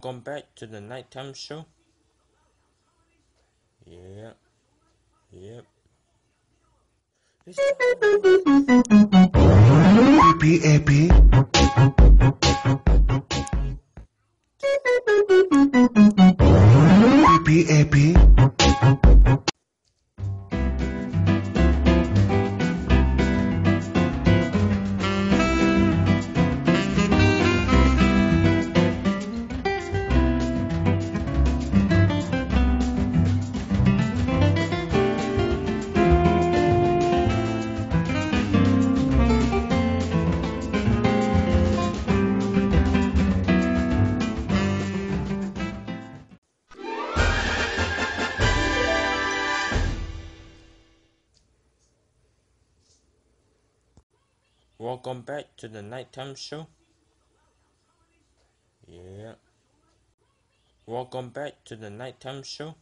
Welcome back to the nighttime show. Yeah, yep. It's AP. Welcome back to the nighttime show. Yeah. Welcome back to the nighttime show.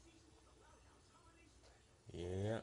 Yeah.